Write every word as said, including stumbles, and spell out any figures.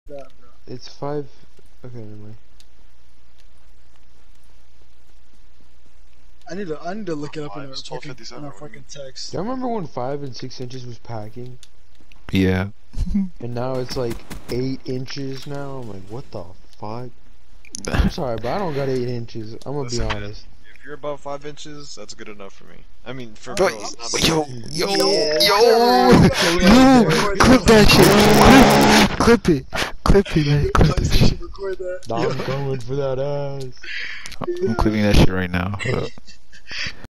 that, bro. It's five. Okay, anyway. I need to I need to look it up in Five, our it's fucking in twelve fifty-seven, our what do you fucking text. Do you remember when five and six inches was packing? Yeah. And now it's like eight inches now. I'm like, what the fuck? I'm sorry, but I don't got eight inches. I'm gonna Listen, be man, honest. if you're above five inches, that's good enough for me. I mean, for But- girls, not me. Yo, yo, Yeah. yo, Yeah. yo, clip that shit. Clip, clip it. Clip it, man. Clip that shit. PlayStation record that. I'm Yo. going for that ass. I'm clipping that shit right now. Hold up.